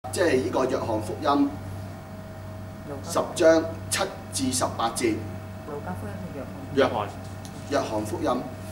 即係呢個約翰福音10章7至18節。 路加福音係約翰福音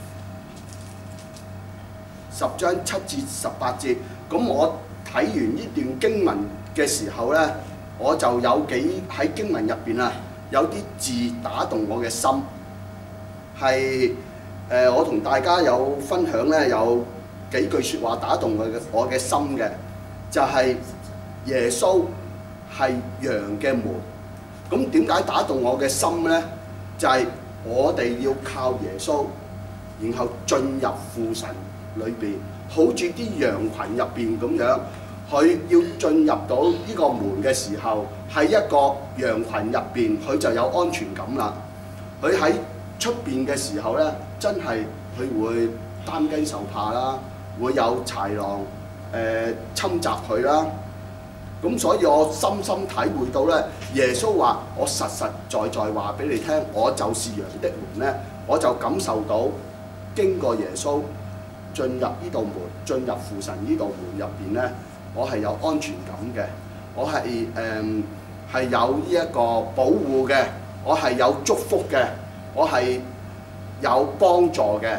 10章7至18節。咁我睇完呢段經文嘅時候咧，我就有喺經文入邊啊，有啲字打動我嘅心，係我同大家有分享咧，有幾句説話打動我嘅心嘅，就係、耶穌係羊嘅門。咁點解打動我嘅心咧？就係、我哋要靠耶穌，然後進入父神裏邊，好似啲羊群入邊咁樣。佢要進入到呢個門嘅時候，喺一個羊群入邊，佢就有安全感啦。佢喺出邊嘅時候咧，真係佢會擔驚受怕啦，會有豺狼侵襲佢啦。咁所以我深深體會到咧，耶穌話：我實實在在話俾你聽，我就是羊的門咧。我就感受到經過耶穌進入呢道門，進入父神呢道門入邊咧，我係有安全感嘅，我係有呢一個保護嘅，我係有祝福嘅，我係有幫助嘅。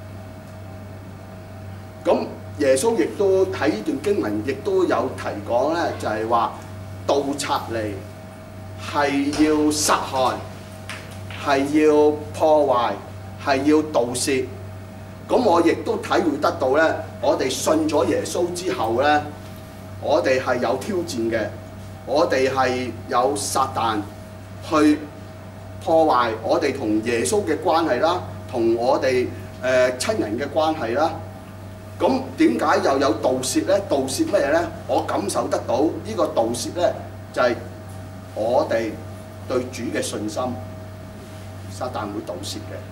咁耶穌亦都喺呢段經文亦都有提講咧，就係話盜賊嚟係要殺害，係要破壞，係要盜竊。咁我亦都體會得到咧，我哋信咗耶穌之後咧，我哋係有挑戰嘅，我哋係有撒旦去破壞我哋同耶穌嘅關係啦，同我哋親人嘅關係啦。咁點解又有盜竊咧？盜竊乜嘢咧？我感受得到呢個盜竊咧，就係我哋對主嘅信心，撒旦會盜竊嘅，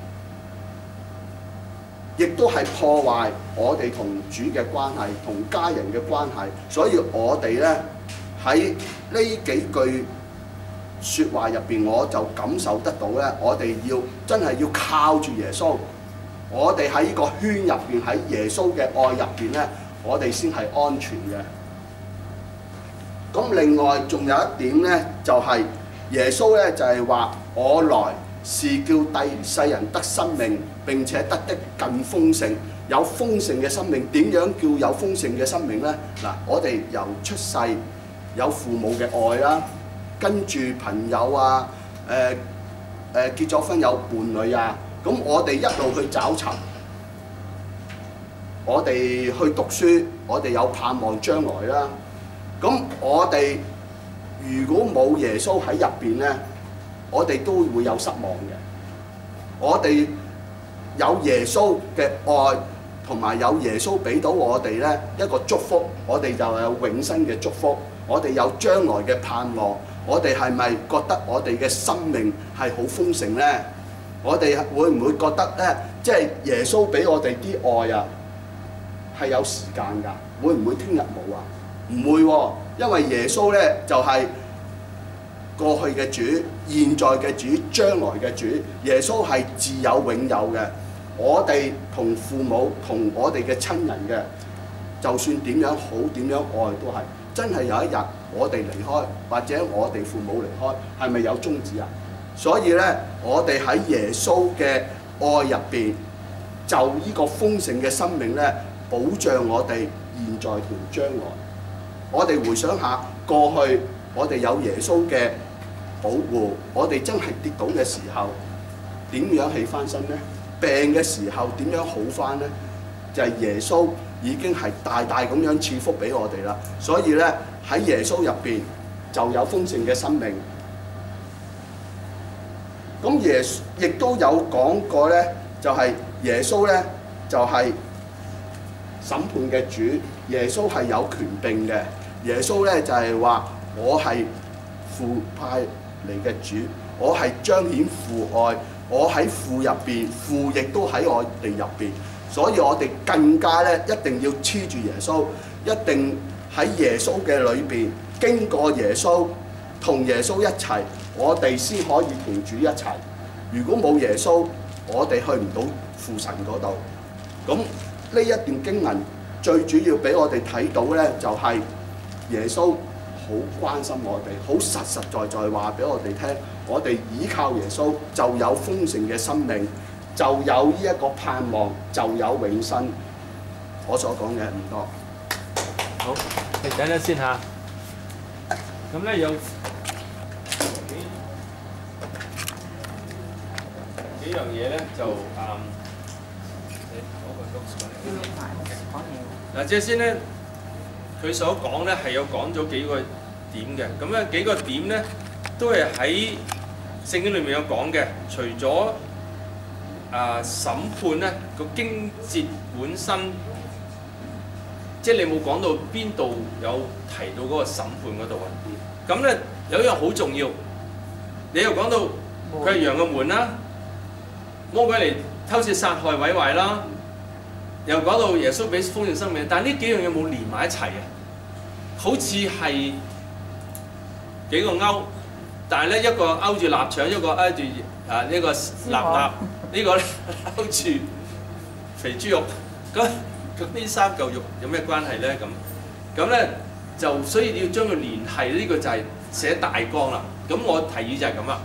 亦都係破壞我哋同主嘅關係，同家人嘅關係。所以我哋咧喺呢幾句説話入邊，我就感受得到咧，我哋要真係要靠住耶穌。我哋喺呢個圈入邊，喺耶穌嘅愛入邊咧，我哋先係安全嘅。咁另外仲有一點咧，就係耶穌咧就係話：我來是叫世人得生命，並且得的更豐盛。有豐盛嘅生命，點樣叫有豐盛嘅生命咧？嗱，我哋由出世有父母嘅愛啦，跟住朋友啊，結咗婚有伴侶啊。咁我哋一路去找尋，我哋去讀書，我哋有盼望將來啦。咁我哋如果冇耶穌喺入邊咧，我哋都會有失望嘅。我哋有耶穌嘅愛，同埋有耶穌俾到我哋咧一個祝福，我哋就有永生嘅祝福，我哋有將來嘅盼望。我哋係咪覺得我哋嘅生命係好豐盛咧？我哋會唔會覺得咧，即係耶穌俾我哋啲愛啊，係有時間㗎？會唔會聽日冇啊？唔會喎，因為耶穌咧就係過去嘅主、現在嘅主、將來嘅主。耶穌係自有永有嘅。我哋同父母、同我哋嘅親人嘅，就算點樣好、點樣愛都係，真係有一日我哋離開，或者我哋父母離開，係咪有終止啊？所以咧，我哋喺耶穌嘅愛入邊，就呢個豐盛嘅生命咧，保障我哋現在同將來。我哋回想下過去，我哋有耶穌嘅保護，我哋真係跌倒嘅時候，點樣起翻身咧？病嘅時候點樣好翻咧？就係耶穌已經係大大咁樣賜福俾我哋啦。所以咧，喺耶穌入邊就有豐盛嘅生命。咁耶穌亦都有講過咧，就係耶穌咧就係審判嘅主，耶穌係有權柄嘅。耶穌咧就係話：我係父派嚟嘅主，我係彰顯父愛，我喺父入邊，父亦都喺我哋入邊。所以我哋更加咧一定要黐住耶穌，一定喺耶穌嘅裏邊，經過耶穌，同耶穌一齊。我哋先可以同主一齊。如果冇耶穌，我哋去唔到父神嗰度。咁呢一段經文最主要俾我哋睇到咧，就係耶穌關心我哋，好實實在在話俾我哋聽，我哋依靠耶穌就有豐盛嘅生命，就有呢一個盼望，就有永生。我所講嘅唔多。 好，你等陣先嚇。咁咧有幾樣嘢咧就嗱，即係先咧，佢所講咧係有講咗幾個點嘅。咁咧幾個點咧都係喺聖經裏面有講嘅。除咗審判咧個經節本身，即係你冇講到邊度有提到嗰個審判嗰度啊。咁咧有一樣好重要，你又講到佢係羊嘅門啦，魔鬼嚟偷竊殺害毀壞啦。又講到耶穌俾豐盛生命，但係呢幾樣嘢冇連埋一齊啊，好似係幾個勾，但係咧一個勾住臘腸，一個勾住呢個臘鴨，呢個咧勾住肥豬肉，咁呢三嚿肉有咩關係咧？咁咧就所以你要將佢聯繫，呢個就係寫大綱啦。咁我提議就係咁啦，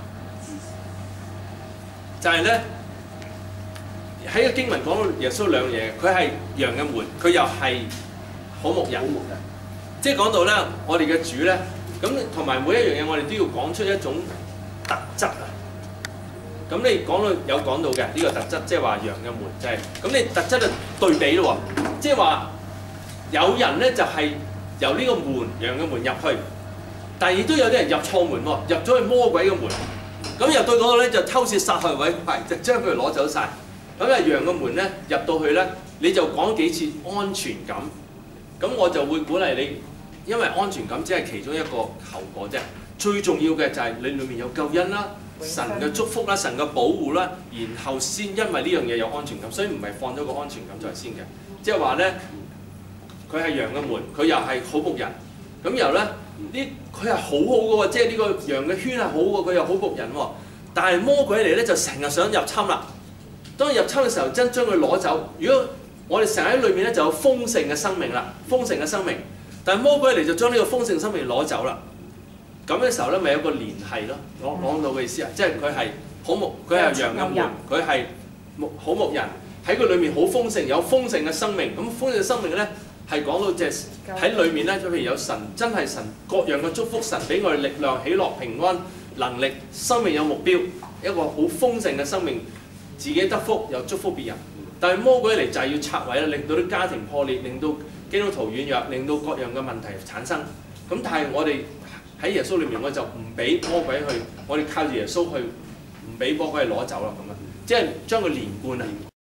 就係咧。喺個經文講到耶穌兩樣嘢，佢係羊嘅門，佢又係好牧人。即係講到咧，我哋嘅主咧，咁同埋每一樣嘢，我哋都要講出一種特質啊。咁你講到有講到嘅呢個特質，即係話羊嘅門，就係咁你特質就對比咯喎。即係話有人咧就係由呢個門羊嘅門入去，但係亦都有啲人入錯門喎，入咗去魔鬼嘅門。咁入到嗰度咧就偷竊殺害毀壞，就將佢攞走晒。咁啊，羊嘅門咧入到去咧，你就講幾次安全感。咁我就會鼓勵你，因為安全感只係其中一個後果啫。最重要嘅就係你裏面有救恩啦、神嘅祝福啦、神嘅保護啦，然後先因為呢樣嘢有安全感，所以唔係放咗個安全感在先嘅。即係話咧，佢係羊嘅門，佢又係好牧人。咁然後咧，佢係好好嘅喎，即係呢個羊嘅圈係好嘅，佢又好牧人喎。但係魔鬼嚟咧就成日想入侵啦。當入侵嘅時候，真將佢攞走。如果我哋成日喺裏面咧，就有豐盛嘅生命啦，豐盛嘅生命。但係魔鬼嚟就將呢個豐盛生命攞走啦。咁嘅時候咧，咪有個聯繫咯。我講到嘅意思啊，即係佢係好牧，佢係羊嘅門，佢係好牧人，喺佢裏面好豐盛，有豐盛嘅生命。咁豐盛嘅生命咧，係講到即係喺裏面咧，譬如有神，真係神各樣嘅祝福，神俾我哋力量、喜樂、平安、能力，生命有目標，一個好豐盛嘅生命。自己得福又祝福別人，但係魔鬼嚟就係要拆毀啦，令到啲家庭破裂，令到基督徒軟弱，令到各樣嘅問題產生。咁但係我哋喺耶穌裏面，我就唔俾魔鬼去，我哋靠住耶穌去，唔俾魔鬼攞走啦咁啊，即係將佢連貫啊。